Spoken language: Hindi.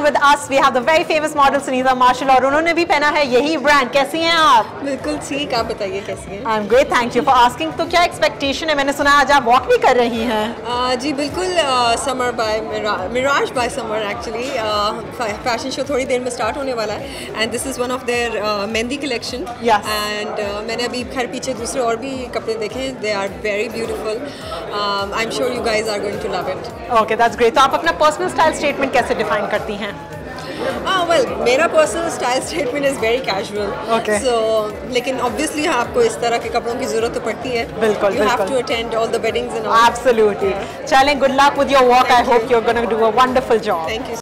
With us we have the very famous model Sunita Marshall और उन्होंने भी पहना है यही ब्रांड। कैसी हैं आप? बिल्कुल ठीक, आप बताइए कैसी हैं? I'm great, thank you for asking। तो क्या एक्सपेक्टेशन है? मैंने सुना आज आप वॉक भी कर रही हैं। जी बिल्कुल, summer by Miraj by summer actually fashion show थोड़ी देर में स्टार्ट होने वाला है and this is one of their mehndi collection and मैंने अभी घर पीछे दूसरे और भी कपड़े देखे हैं, they are very beautiful. I am sure you guys are going to love it. Okay, that's great. तो आप अपना पर्सनल स्टाइल स्टेटमेंट कैसे डिफाइन करती हैं? वेल मेरा personal style statement is very casual, so लेकिन ऑब्वियसली आपको इस तरह के कपड़ों की जरूरत तो पड़ती है। बिल्कुल, you have to attend all the weddings and all. Absolutely. चलें, good luck with your work. I hope you are gonna do a wonderful job. Thank you.